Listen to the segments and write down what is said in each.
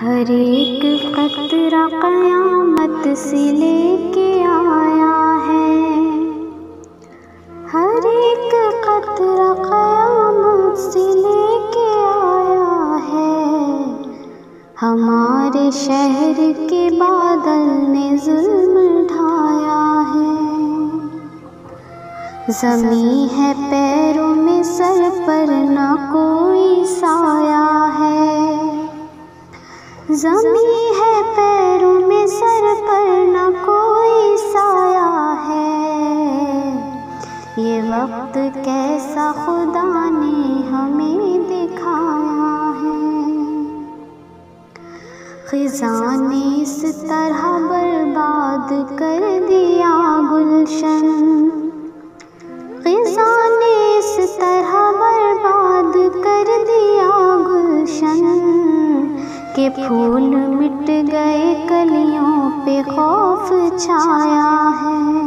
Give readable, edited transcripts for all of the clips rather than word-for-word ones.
हर एक कतरा क़यामत से लेके आया है। हर एक कतरा क़यामत से लेके आया है। हमारे शहर के बादल ने ज़ुल्म ढाया है। ज़मीं है पैरों में, सर पर ना कोई साया है। ज़मीं है पैरों में, सर पर ना कोई साया है। ये वक्त कैसा खुदा ने हमें दिखाया है। ख़िज़ां ने इस तरह बर्बाद कर दिया गुलशन। ख़िज़ां ने इस तरह बर्बाद कर दिया गुलशन के फूल मिट गए, कलियों पे खौफ छाया है।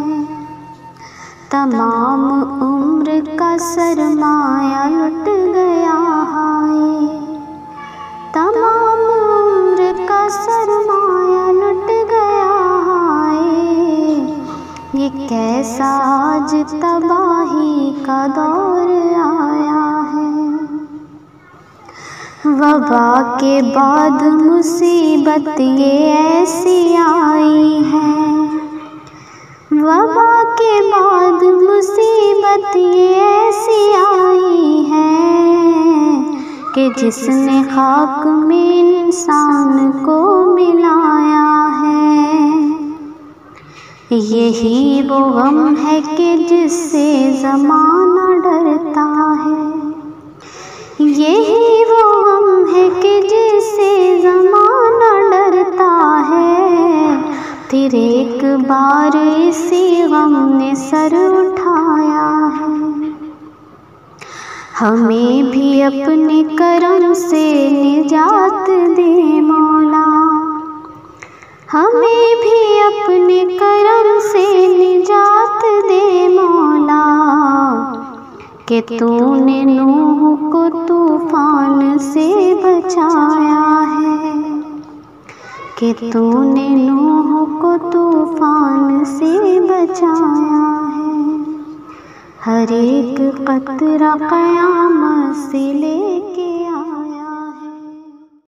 तमाम उम्र का सरमाया लुट गया हाय। तमाम उम्र का सरमाया लुट गया हाय। ये कैसा आज तबाही का दौर आया है। वबा के बाद मुसीबत ये ऐसी आई है। वबा के बाद मुसीबत ये ऐसी आई है कि जिसने खाक में इंसान को मिलाया है। यही वो गम है कि जिससे ज़माना डरता है। यही वो गम है कि जिससे ज़माना डरता है। फिर एक बार इसी गम ने सर उठाया है। हमें भी अपने करम से निजात दे मौला। हमें भी अपने करम से निजात दे मौला। कि तूने नूह को तूफान से बचाया है। कि तूने नूह को तूफान से बचाया है। हर एक कतरा क़यामत से लेके